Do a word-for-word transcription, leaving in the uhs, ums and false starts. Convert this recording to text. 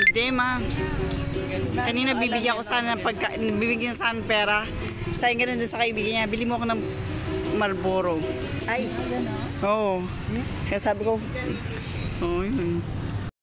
Hindi, ma. Kanina bibigyan ko sana ng pagka... Bibigyan sana ng pera. Sayang ganun doon sa kaibigan niya. Bili mo ako ng Marlboro. Ay, gano'n? Oo. Kaya sabi ko... Oo, yun.